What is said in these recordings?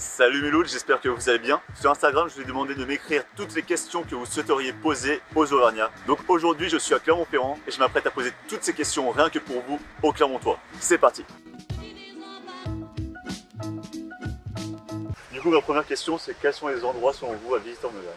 Salut mes loups, j'espère que vous allez bien. Sur Instagram, je vous ai demandé de m'écrire toutes les questions que vous souhaiteriez poser aux Auvergnats. Donc aujourd'hui, je suis à Clermont-Ferrand et je m'apprête à poser toutes ces questions rien que pour vous, aux Clermontois. C'est parti. Du coup, ma première question, c'est quels sont les endroits selon vous à visiter en Auvergne?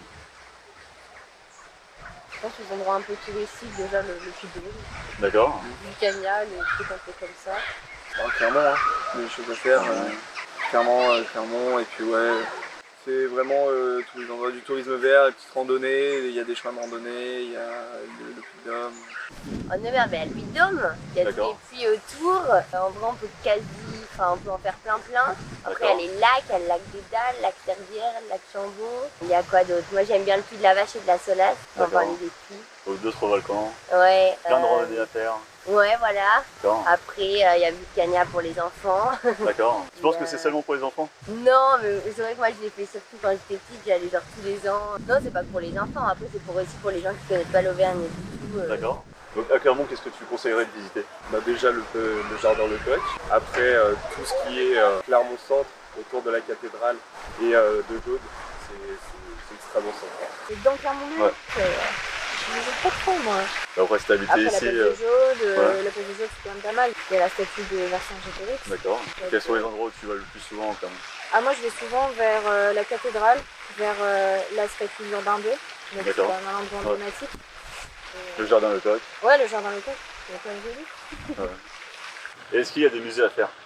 Je pense aux endroits un peu touristiques, déjà le Puy de Dôme, D'accord. Lucania, les trucs un peu comme ça. Clairement, hein. Des choses à faire. Clairement, et puis ouais, c'est vraiment tous les endroits du tourisme vert, les petites randonnées, il y a des chemins de randonnée, il y a le Puy de Dôme. En Auvergne, ben, il y a le Puy de Dôme, il y a tous les puits autour. En vrai, on peut on peut en faire plein. Après, il y a les lacs, il y a le lac des Dalles, le lac Terbière, le lac Chambon. Il y a quoi d'autre? Moi, j'aime bien le Puy de la Vache et de la Solace, on va parler des puits. D'autres volcans. Ouais. Plein de randonnées à faire. Ouais, voilà. Après, il y a Lucania pour les enfants. D'accord. Tu penses que c'est seulement pour les enfants? Non, mais c'est vrai que moi, je l'ai fait surtout quand j'étais petite, j'allais genre tous les ans. Non, c'est pas pour les enfants, après, c'est aussi pour les gens qui connaissent pas l'Auvergne et tout. D'accord. Donc à Clermont, qu'est-ce que tu conseillerais de visiter? Déjà le jardin Le Coq, après tout ce qui est Clermont-Centre, autour de la cathédrale et de Gaude, c'est extrêmement sympa. C'est dans Clermont, je ne sais pas trop moi. Après, si t'habitais Après, ici. la place de Jaude, la place de Jaude, c'est quand même pas mal. Il y a la statue de Vercingétorix. D'accord. Quels sont les endroits où tu vas le plus souvent en Clermont? Ah, moi je vais souvent vers la cathédrale, vers la statue d'Urbain II, donc c'est quand même un endroit emblématique. Le jardin Le Coq. Ouais, le jardin Le Coq, c'est quand même joli. Ouais. Et est-ce qu'il y a des musées à faire?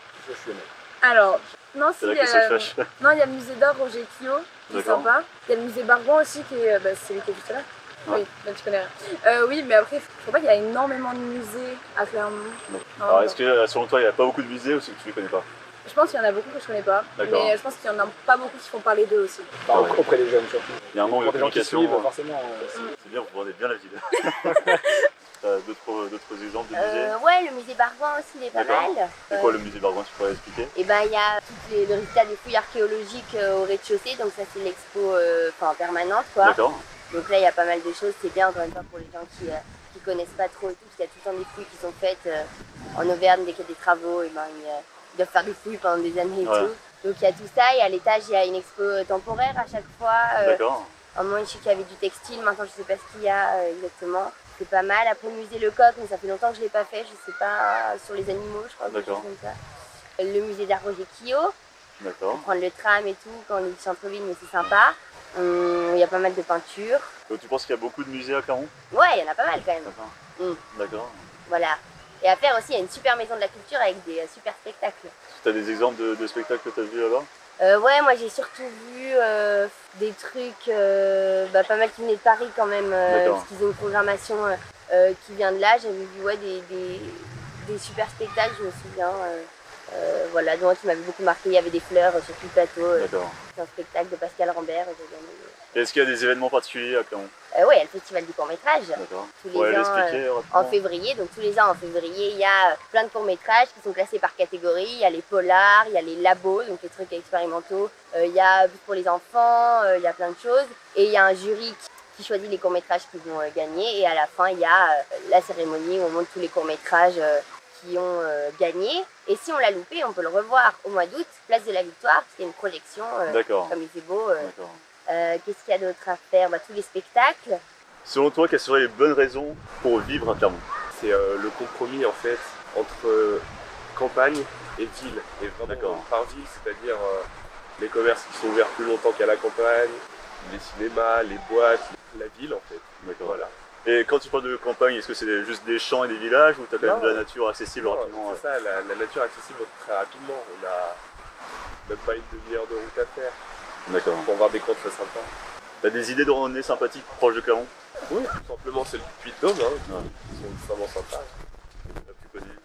Alors, non, C'est la question que je fâche. non, il y a le musée d'art Roger Quillot, qui est sympa. Il y a le musée Bargon aussi, qui est celui qui est juste là. Oui, ben, tu connais rien. Oui, mais après, je crois pas qu'il y a énormément de musées à Clermont. Alors, est-ce que selon toi, il n'y a pas beaucoup de musées ou c'est que tu ne les connais pas? Je pense qu'il y en a beaucoup que je connais pas, mais je pense qu'il y en a pas beaucoup qui font parler d'eux aussi. Auprès des jeunes surtout. Il y a un manque de communication. Forcément. C'est bien, vous vendez bien la ville. T'as d'autres exemples de musées? Ouais, le musée Bargoin aussi, il est pas mal. C'est quoi le musée Bargoin, tu pourrais expliquer? Et ben, il y a le résultat des fouilles archéologiques au rez-de-chaussée, donc ça c'est l'expo permanente quoi. D'accord. Donc là il y a pas mal de choses, c'est bien encore une fois pour les gens qui connaissent pas trop et tout, parce qu'il y a tout le temps des fouilles qui sont faites en Auvergne, dès qu'il y a des travaux, et ben, ils doivent faire des fouilles pendant des années et tout. Donc il y a tout ça, et à l'étage il y a une expo temporaire à chaque fois. D'accord. À un moment je sais qu'il y avait du textile, maintenant je sais pas ce qu'il y a exactement. C'est pas mal. Après le musée Le Coq, mais ça fait longtemps que je l'ai pas fait, je sais pas, sur les animaux je crois, quelque chose comme ça. Le musée d'art Roger Quillot. D'accord. Prendre le tram et tout quand on est du centre-ville, mais c'est sympa. Il y a pas mal de peintures. Donc tu penses qu'il y a beaucoup de musées à Clermont? Ouais, il y en a pas mal quand même. D'accord. Voilà. Et à faire aussi, il y a une super maison de la culture avec des super spectacles. Tu as des exemples de spectacles que tu as vus là-bas? Ouais, moi j'ai surtout vu des trucs, pas mal qui venaient de Paris quand même, parce qu'ils ont une programmation qui vient de là. J'avais vu des super spectacles, je me souviens. Voilà, donc qui m'avait beaucoup marqué, il y avait des fleurs sur tout le plateau. C'est un spectacle de Pascal Rambert. Est-ce qu'il y a des événements particuliers à Clermont? Oui, il y a le festival du court-métrage. Tous les ans, en février. Donc tous les ans en février, il y a plein de courts-métrages qui sont classés par catégorie. Il y a les polars, il y a les labos, donc les trucs expérimentaux. Il y a pour les enfants, il y a plein de choses. Et il y a un jury qui choisit les courts-métrages qui vont gagner. Et à la fin, il y a la cérémonie où on montre tous les courts-métrages qui ont gagné. Et si on l'a loupé, on peut le revoir au mois d'août, place de la Victoire, parce qu'il y a une projection, comme il fait beau. Qu'est-ce qu'il y a d'autre à faire? Tous les spectacles. Selon toi, quelles seraient les bonnes raisons pour vivre à Clermont? C'est le compromis en fait entre campagne et ville. Et vraiment par ville, c'est-à-dire les commerces qui sont ouverts plus longtemps qu'à la campagne, les cinémas, les boîtes, la ville en fait. Voilà. Et quand tu parles de campagne, est-ce que c'est juste des champs et des villages ou tu as quand même de la nature accessible rapidement? C'est ça, la nature accessible très rapidement. On a même pas une demi-heure de route à faire. D'accord. Pour voir des coins très sympas. T'as des idées de randonnée sympathiques proches de Clermont? Oui, tout simplement c'est le Puy de Dôme, qui sont extrêmement sympas. La plus connue.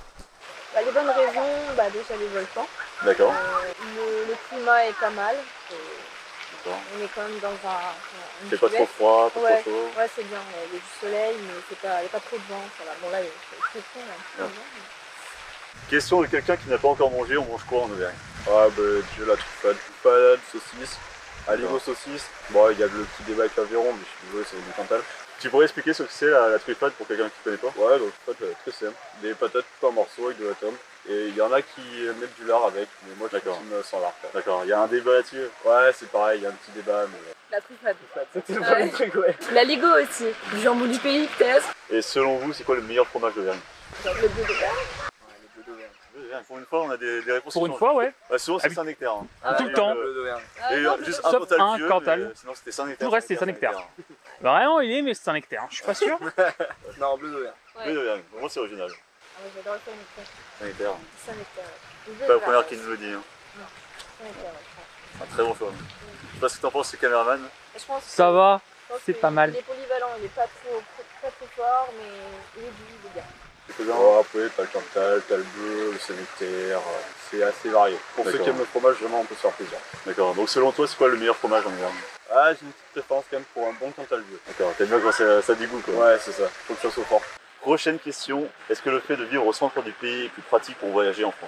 Les bonnes raisons, déjà les volcans. D'accord. Le climat est pas mal. On est quand même dans un... C'est pas trop froid, pas trop chaud. Ouais, c'est bien, il y a du soleil, mais il n'y a pas trop de vent. Ça va. Bon là, il est très frais, là. Question de quelqu'un qui n'a pas encore mangé, on mange quoi en Auvergne? Déjà la truffade, saucisse, aligot saucisse. Bon, il y a le petit débat avec l'aviron, mais je suis désolé, c'est du Cantal. Tu pourrais expliquer ce que c'est la truffade pour quelqu'un qui ne connaît pas? Ouais, donc en fait, très simple. Des patates coupées en morceaux avec de la tomate, Et il y en a qui mettent du lard avec, mais moi je suis sans lard. D'accord, il y a un débat là-dessus. Ouais, c'est pareil, il y a un petit débat, mais... La truffade. C'était le premier truc, ouais. La Lego aussi. Du jambon du pays, peut-être. Et selon vous, c'est quoi le meilleur fromage d'Auvergne? Le bleu d'Auvergne. Pour une fois, on a des réponses. Pour une fois, ouais. Bah, souvent, c'est Saint-Nectaire. Hein. Tout le temps. Et juste un Sauf Cantal un vieux, Cantal. sinon c'était Saint-Nectaire. Tout le reste, c'est Saint-Nectaire. Vraiment, il est, mais c'est Saint-Nectaire. Je suis pas sûr. Non, bleu d'Auvergne. Oui, Auvergne. Pour moi, c'est original. Ah, moi j'adore le Saint-Nectaire. Saint-Nectaire. Saint-Nectaire. C'est pas la première qui nous le dit. Hein. Saint-Nectaire, C'est un très bon choix. Je sais pas ce que t'en penses, c'est caméraman. Je pense Ça va, je pense c'est que pas mal. Il est polyvalent, il est pas trop fort, mais il est bien. Oh, après, t'as le Cantal, t'as le bleu, le Saint-Nectaire, c'est assez varié. Pour ceux qui aiment le fromage, vraiment, on peut se faire plaisir. D'accord, donc selon toi, c'est quoi le meilleur fromage en Auvergne? Ah, j'ai une petite préférence quand même pour un bon Cantal vieux. D'accord, t'aimes bien quand ça dit goût quoi. Ouais, c'est ça, faut que ça soit fort. Prochaine question, est-ce que le fait de vivre au centre du pays est plus pratique pour voyager en France?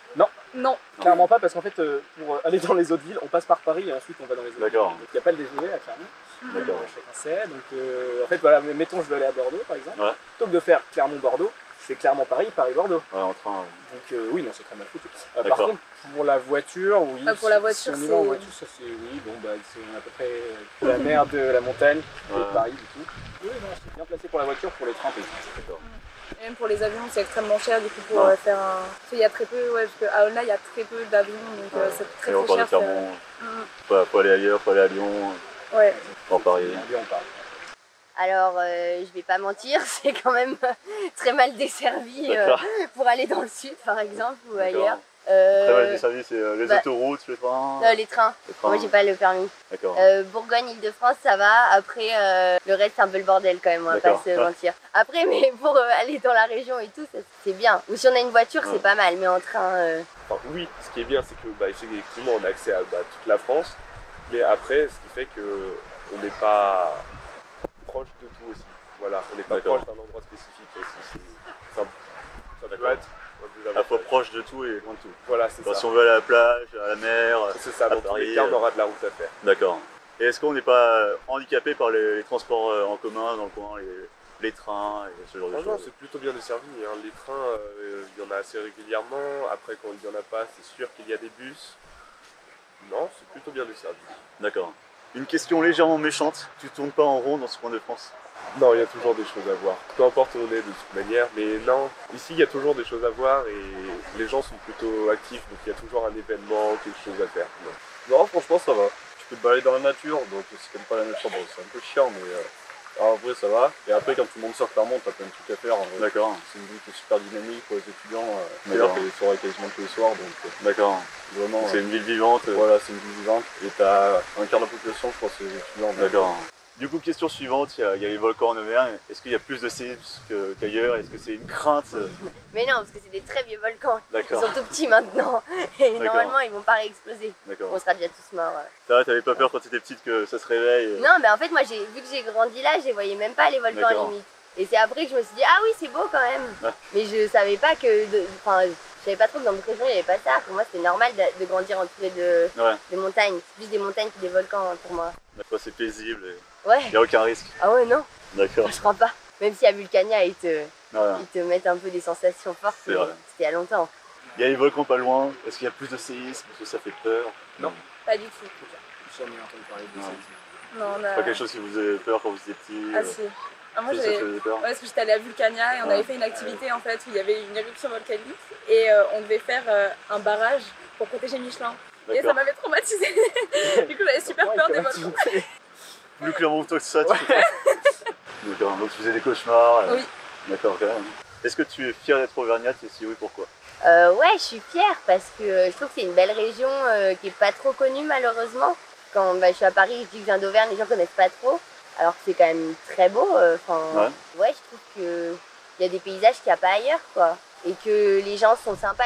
Non. Clairement pas, parce qu'en fait, pour aller dans les autres villes, on passe par Paris et ensuite on va dans les autres villes. D'accord. Donc il n'y a pas le déjeuner à Clermont. D'accord. Chacun sait. Donc en fait, voilà, mettons, je veux aller à Bordeaux par exemple. Ouais. Plutôt que de faire Clermont-Bordeaux, c'est Clermont-Paris, Paris-Bordeaux. Ouais, en train. Donc oui, non, c'est très mal foutu. Par D'accord. contre, pour la voiture, oui. Pour la si voiture, on y va en c'est- voiture, ça c'est oui, bon, bah, c'est à peu près de la mer, de la montagne, Ouais. de Paris, du tout. Oui, non, c'est bien placé pour la voiture, pour les trains, et tout. D'accord. Et même pour les avions, c'est extrêmement cher du coup pour Ouais. faire un. Parce qu'il y a très peu, ouais, parce qu'à Aulnay, il y a très peu d'avions, donc c'est très Et très encore cher. de Clermont, Mm. faut aller ailleurs, faut aller à Lyon, Ouais. en Paris. Lyon, Paris. Alors, je vais pas mentir, c'est quand même très mal desservi D'accord. pour aller dans le sud, par exemple, ou ailleurs. Très mal desservi, c'est les bah, autoroutes, les trains. Les trains. Les trains. Moi, j'ai pas le permis. D'accord. Bourgogne, Île-de-France, ça va. Après, le reste, c'est un peu le bordel quand même, on va pas D'accord. se mentir. Après, mais pour aller dans la région et tout, c'est bien. Ou si on a une voiture, Ouais. c'est pas mal, mais en train. Enfin, oui, ce qui est bien, c'est que bah, effectivement, on a accès à toute la France, mais après, ce qui fait qu'on n'est pas proche de tout aussi. Voilà, on n'est pas D'accord. proche d'un endroit spécifique aussi. Ça peut D'accord. être un peu À la fois proche de tout et loin de tout. Voilà, c'est Enfin, ça. si on veut aller à la plage, à la mer, C'est ça, à dans tous Paris, les cas, on aura de la route à faire. D'accord. Et est-ce qu'on n'est pas handicapé par les transports en commun dans le coin, les trains et ce genre de Franchement, choses? c'est plutôt bien desservi. Hein. Les trains, il y en a assez régulièrement. Après, quand il n'y en a pas, c'est sûr qu'il y a des bus. Non, c'est plutôt bien desservi. D'accord. Une question légèrement méchante, tu tournes pas en rond dans ce coin de France? Non, il y a toujours des choses à voir. Peu importe où on est de toute manière, mais non, ici il y a toujours des choses à voir et les gens sont plutôt actifs, donc il y a toujours un événement, quelque chose à faire. Non, franchement, ça va. Tu peux te balader dans la nature, donc si t'aimes pas la nature, bon, c'est un peu chiant, mais en vrai, ça va. Et après, quand tu montes sur Clermont, t'as plein de trucs à faire. En vrai. D'accord. C'est une ville qui est super dynamique pour les étudiants. D'accord. D'ailleurs, il y a des soirées quasiment tous les soirs, donc D'accord. vraiment. C'est une ville vivante. Voilà, c'est une ville vivante. Et t'as un quart de la population, je crois, c'est les étudiants. D'accord. Du coup, question suivante, il y a les volcans en Auvergne. Est-ce qu'il y a plus de séismes qu'ailleurs? Est-ce que c'est une crainte? Mais non, parce que c'est des très vieux volcans. Ils D'accord. sont tout petits maintenant. Et D'accord. normalement, ils vont pas réexploser. D'accord. On sera déjà tous morts. T'avais pas peur quand t'étais petite que ça se réveille? Non, mais en fait, moi, vu que j'ai grandi là, je voyais même pas les volcans D'accord. limite. Et c'est après que je me suis dit, ah oui, c'est beau quand même. Ouais. Mais je savais pas que. Enfin, je savais pas trop que dans d'autres régions, il n'y avait pas ça. Pour moi, c'était normal de grandir entouré Ouais. de montagnes. C'est plus des montagnes que des volcans hein, pour moi. D'accord, c'est paisible. Ouais. Il n'y a aucun risque. Ah ouais, non, D'accord. je crois pas. Même si à Vulcania, ils te mettent un peu des sensations fortes. C'est mais vrai. C'était il y a longtemps. Il y a les volcans pas loin. Est-ce qu'il y a plus de séismes? Est-ce que ça fait peur? Non. Pas du tout. Jamais entendu parler de ça. Non, on a. Pas quelque chose qui vous faisait peur quand vous étiez petit? Ah si. Ah, moi, ça j'avais. faisait peur? Ouais, parce que j'étais allée à Vulcania et on Ouais. avait fait une activité en fait où il y avait une éruption volcanique et on devait faire un barrage pour protéger Michelin. Et ça D'accord. m'avait traumatisée. Du coup, j'avais super peur des volcans. Plus clairement que toi que ça, tu fais. D'accord, donc tu faisais des cauchemars. Oui. D'accord, quand même. Est-ce que tu es fier d'être auvergnate et si oui, pourquoi? Ouais, je suis fière parce que je trouve que c'est une belle région qui est pas trop connue malheureusement. Quand je suis à Paris, je dis que je viens d'Auvergne, les gens connaissent pas trop. Alors que c'est quand même très beau. Ouais, je trouve qu'il y a des paysages qu'il n'y a pas ailleurs, quoi. Et que les gens sont sympas,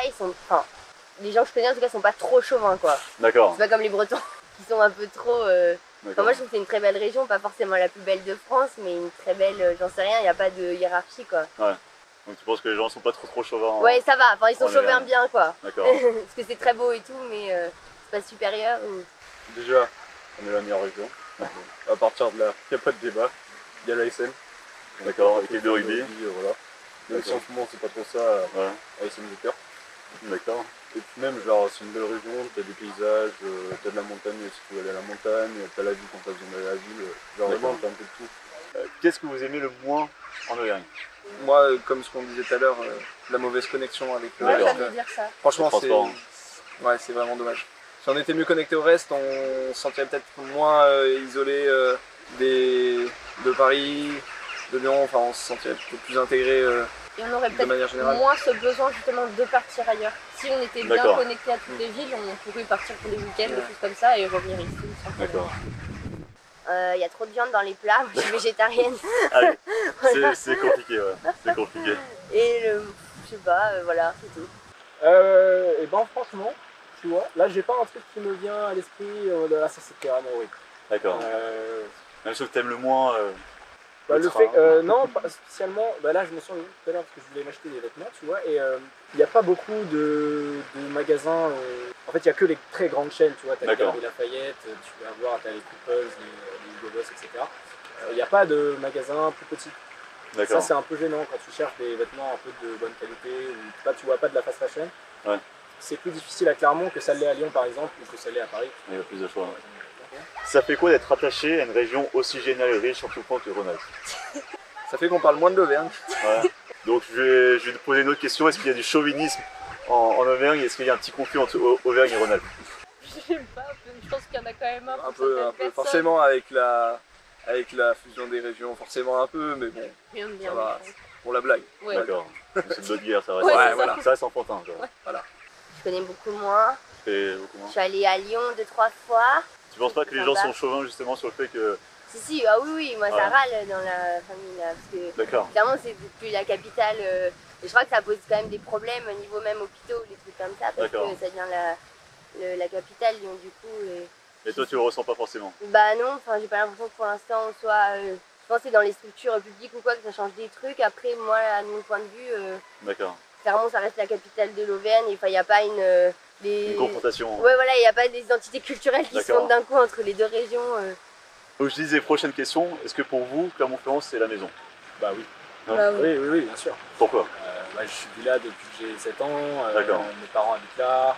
les gens que je connais en tout cas sont pas trop chauvins, quoi. D'accord. C'est pas comme les Bretons qui sont un peu trop. D'accord. Moi, je trouve que c'est une très belle région, pas forcément la plus belle de France, mais une très belle. J'en sais rien, il n'y a pas de hiérarchie, quoi. Donc tu penses que les gens sont pas trop chauvins? Ouais, ça va. Enfin, ils sont en chauvins Auvergne. bien, quoi. D'accord. Parce que c'est très beau et tout, mais c'est pas supérieur. Déjà, on est la meilleure région. À partir de là, il n'y a pas de débat. Il y a l'ASM. D'accord, équipe de rugby. Voilà. Même si en ce moment c'est pas trop ça, Ouais. ASM de cœur. D'accord. Et puis même, genre, c'est une belle région, t'as des paysages, t'as de la montagne si tu veux aller à la montagne, t'as la ville quand t'as besoin d'aller à la ville, genre vraiment t'as un peu de tout. Qu'est-ce que vous aimez le moins en Auvergne? Moi, comme ce qu'on disait tout à l'heure, la mauvaise connexion avec le Ouais, reste. j'allais dire ça. Franchement, c'est c'est vraiment dommage. Si on était mieux connecté au reste, on se sentirait peut-être moins isolé de Paris, de Lyon, enfin on se sentirait peut-être plus intégré Et on aurait de manière peut-être générale. moins ce besoin justement de partir ailleurs. Si on était bien D'accord. connecté à toutes les villes, on pourrait partir pour des week-ends, des choses comme ça et revenir ici. Sans problème. D'accord. Il y a trop de viande dans les plats, moi je suis végétarienne. Allez, Voilà. c'est compliqué, ouais. C'est compliqué. Et je sais pas, voilà, c'est tout. Et ben franchement, tu vois, là j'ai pas un truc qui me vient à l'esprit de la ça c'était vraiment oui. D'accord. Même chose que t'aimes le moins. Le fait, non, pas spécialement. Bah là, je me suis rendu tout à l'heure parce que je voulais m'acheter des vêtements, tu vois, et il n'y a pas beaucoup de magasins. En fait, il n'y a que les très grandes chaînes, tu vois. T'as les Galeries Lafayette, tu vas voir, t'as les Couples, les Hugo Boss, etc. Il n'y a pas de magasins plus petits. Ça, c'est un peu gênant quand tu cherches des vêtements un peu de bonne qualité ou tu vois pas de la fast fashion. Ouais. C'est plus difficile à Clermont que ça l'est à Lyon, par exemple, ou que ça l'est à Paris. Il y a plus de choix. Ça fait quoi d'être attaché à une région aussi géniale et riche sur tout le point que Rhône-Alpes? Ça fait qu'on parle moins de l'Auvergne. Ouais. Donc je vais te poser une autre question. Est-ce qu'il y a du chauvinisme en Auvergne? Est-ce qu'il y a un petit conflit entre Auvergne et Rhône-Alpes? Je sais pas, je pense qu'il y en a quand même un Un pour peu, certaines personnes. forcément avec la fusion des régions, forcément un peu, mais bon, Rien de bien ça va, méchant. pour la blague. Ouais. D'accord. C'est de l'autre guerre, ça reste. Ouais, Ouais, voilà. Ça reste enfantin. Quoi. Je connais beaucoup moins. Et beaucoup moins. Je suis allée à Lyon 2-3 fois. Tu penses pas que les gens sont chauvins justement sur le fait que. Si, ah oui, moi ça râle dans la famille là, parce que D'accord. clairement c'est plus la capitale. Et je crois que ça pose quand même des problèmes au niveau même hôpitaux, des trucs comme ça, parce que ça devient la capitale Lyon du coup. Et toi tu le ressens pas forcément? Bah non, enfin j'ai pas l'impression que pour l'instant on soit. Je pense que c'est dans les structures publiques ou quoi que ça change des trucs. Après moi à mon point de vue. D'accord. Clairement ça reste la capitale de l'Auvergne, il n'y a pas une confrontation. Ouais voilà, il n'y a pas des identités culturelles qui se fondent d'un coup entre les deux régions. Donc je disais, prochaine question, est-ce que pour vous, Clermont-Ferrand c'est la maison? Bah oui. Oui, bien sûr. Pourquoi? Je suis là depuis que j'ai 7 ans, mes parents habitent là,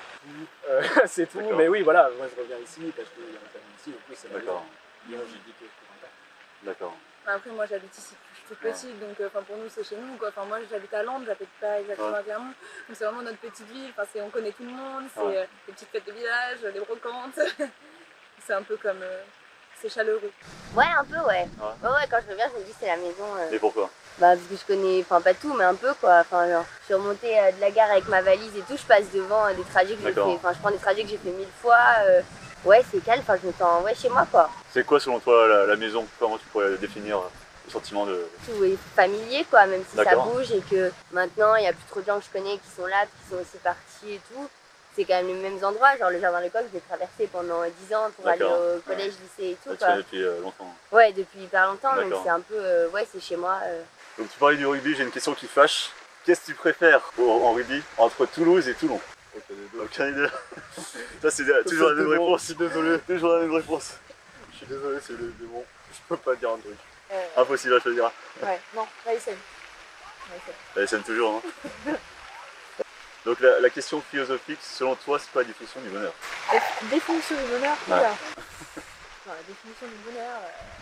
c'est tout. Mais oui, voilà, moi je reviens ici parce qu'il y a ma famille ici, donc oui, c'est la maison. Lyon, j'ai dit que c'était comme ça. D'accord. Après moi j'habite ici depuis que je suis toute petite, donc pour nous c'est chez nous quoi. Enfin moi j'habite à Londres, j'habite pas exactement à Clermont, donc c'est vraiment notre petite ville, on connaît tout le monde, c'est les petites fêtes de village, les brocantes, c'est un peu comme, c'est chaleureux. Ouais un peu ouais, quand je reviens je me dis c'est la maison. Et pourquoi? Bah parce que je connais, enfin pas tout mais un peu quoi, enfin genre, je suis remontée de la gare avec ma valise et tout, je passe devant des trajets que j'ai fait, enfin je prends des trajets que j'ai fait 1000 fois. Ouais, c'est calme, je me sens chez moi quoi. C'est quoi selon toi la maison? Comment tu pourrais définir le sentiment de... Tout est familier quoi, même si ça bouge et que maintenant il y a plus trop de gens que je connais qui sont là, qui sont aussi partis et tout. C'est quand même les mêmes endroits, genre le jardin de l'école, je l'ai traversé pendant 10 ans pour aller au collège, lycée et tout. Tu fais depuis longtemps? Ouais, depuis hyper longtemps, donc c'est un peu, c'est chez moi. Donc tu parlais du rugby, j'ai une question qui fâche. Qu'est-ce que tu préfères en rugby entre Toulouse et Toulon? Aucun des deux. Ça c'est toujours la même réponse. Je suis désolé. Toujours la même réponse. Je suis désolé, c'est le démon. Je peux pas dire un truc. Impossible à choisir. Ouais, non, la SM. La SM toujours. Hein. Donc la question philosophique, selon toi, c'est quoi la définition du bonheur? Définition du bonheur, non, la définition du bonheur.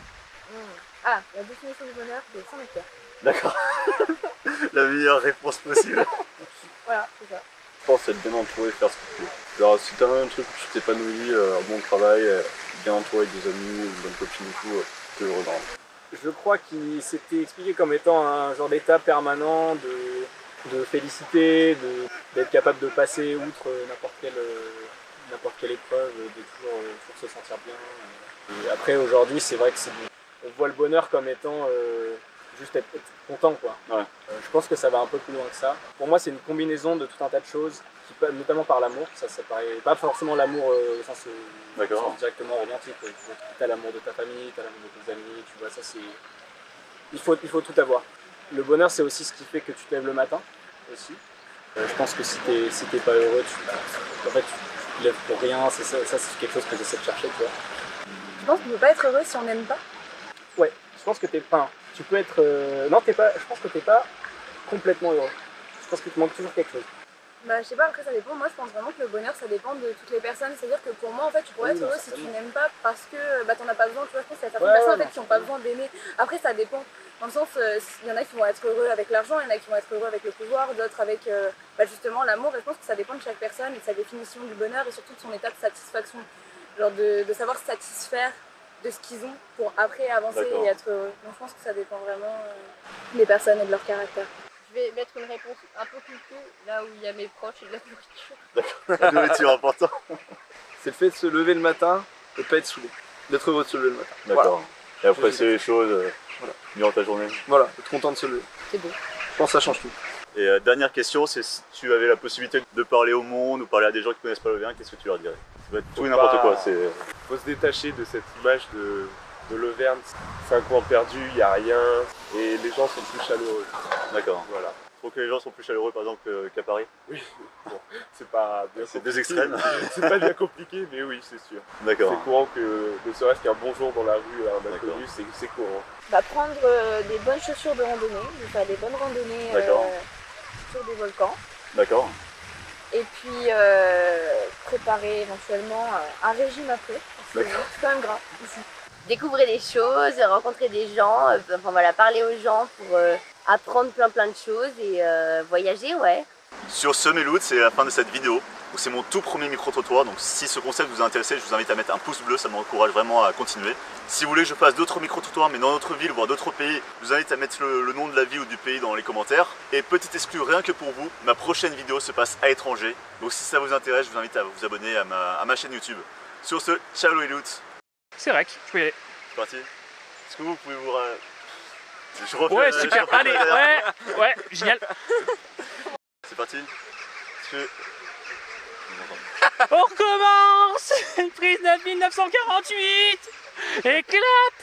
Ah, la définition du bonheur, c'est sans lecteur. D'accord. La meilleure réponse possible. Voilà, c'est ça. Je pense être bien entouré, faire ce que tu veux. Genre, si t'as un truc où tu t'épanouis, un bon travail, bien entouré avec des amis, une bonne copine et tout, t'es heureux dans la vie. Je crois qu'il s'était expliqué comme étant un genre d'état permanent de félicité, d'être capable de passer outre n'importe quelle épreuve, de toujours se sentir bien. Et après, aujourd'hui, c'est vrai que on voit le bonheur comme étant juste être content, quoi. Ouais. Je pense que ça va un peu plus loin que ça. Pour moi, c'est une combinaison de tout un tas de choses, notamment par l'amour. Ça paraît pas forcément l'amour au sens directement romantique. T'as l'amour de ta famille, t'as l'amour de tes amis, tu vois, ça c'est... Il faut tout avoir. Le bonheur, c'est aussi ce qui fait que tu te lèves le matin, aussi. Je pense que si t'es pas heureux, tu te lèves pour rien. Ça c'est quelque chose que j'essaie de chercher, tu vois. Tu penses qu'on peut pas être heureux si on n'aime pas? Ouais, je pense que tu peux être... Non, je pense que t'es pas complètement heureux. Je pense qu'il te manque toujours quelque chose. Bah je sais pas, après ça dépend, moi je pense vraiment que le bonheur ça dépend de toutes les personnes, c'est-à-dire que pour moi en fait tu pourrais être heureux si tu n'aimes pas parce que bah t'en as pas besoin, tu vois, je pense qu'il y a certaines personnes en fait qui n'ont pas besoin d'aimer, après ça dépend, dans le sens, il y en a qui vont être heureux avec l'argent, il y en a qui vont être heureux avec le pouvoir, d'autres avec bah, justement l'amour, et je pense que ça dépend de chaque personne et de sa définition du bonheur et surtout de son état de satisfaction, genre de savoir se satisfaire de ce qu'ils ont pour après avancer et être heureux, donc je pense que ça dépend vraiment des personnes et de leur caractère. Je vais mettre une réponse un peu cucu, là où il y a mes proches et de la nourriture. D'accord, la nourriture important. C'est le fait de se lever le matin et de pas être saoulé. D'être heureux de se lever le matin. D'accord. Voilà. Et apprécier les choses durant ta journée. Voilà, être content de se lever. C'est beau. Je pense que ça change tout. Et dernière question, c'est si tu avais la possibilité de parler au monde ou parler à des gens qui connaissent pas le vin, qu'est-ce que tu leur dirais? Ça peut être tout et n'importe quoi. Faut se détacher de cette image de l'Auvergne. C'est un coin perdu, il n'y a rien et les gens sont plus chaleureux. D'accord. Voilà. Je trouve que les gens sont plus chaleureux par exemple qu'à Paris. Oui, bon, c'est pas bien c'est deux extrêmes. C'est pas bien compliqué, mais oui, c'est sûr. D'accord. C'est courant que ne serait-ce qu'un bonjour dans la rue à un inconnu, c'est courant. Bah, prendre des bonnes chaussures de randonnée, faire des bonnes randonnées sur des volcans. D'accord. Et puis préparer éventuellement un régime après. C'est quand même gras ici. Découvrir des choses, rencontrer des gens, enfin voilà, parler aux gens pour apprendre plein de choses et voyager, ouais. Sur ce, mes loups, c'est la fin de cette vidéo. C'est mon tout premier micro-trottoir, donc si ce concept vous a intéressé, je vous invite à mettre un pouce bleu, ça m'encourage vraiment à continuer. Si vous voulez que je fasse d'autres micro-trottoirs, mais dans d'autres villes, voire d'autres pays, je vous invite à mettre le nom de la ville ou du pays dans les commentaires. Et petit exclu, rien que pour vous, ma prochaine vidéo se passe à l'étranger. Donc si ça vous intéresse, je vous invite à vous abonner à ma chaîne YouTube. Sur ce, ciao les loups. C'est vrai que je peux y aller. C'est parti. Est-ce que vous pouvez vous... Je refais ouais, super, allez, ouais, génial. C'est parti. On recommence. Prise 9 1948. Et clap.